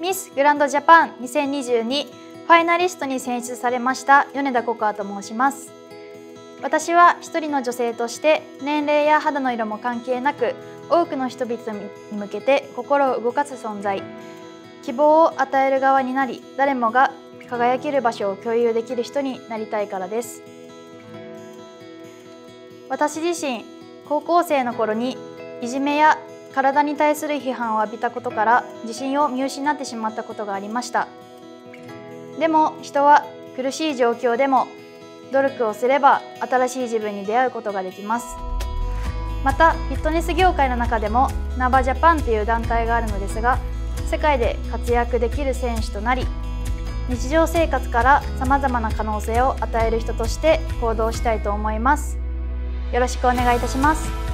ミスグランドジャパン2022ファイナリストに選出されました米田ココアと申します。私は一人の女性として年齢や肌の色も関係なく多くの人々に向けて心を動かす存在、希望を与える側になり、誰もが輝ける場所を共有できる人になりたいからです。私自身高校生の頃にいじめや体に対する批判を浴びたことから自信を見失ってしまったことがありました。でも人は苦しい状況でも努力をすれば新しい自分に出会うことができます。またフィットネス業界の中でもナバジャパンという団体があるのですが、世界で活躍できる選手となり、日常生活からさまざまな可能性を与える人として行動したいと思います。よろしくお願いいたします。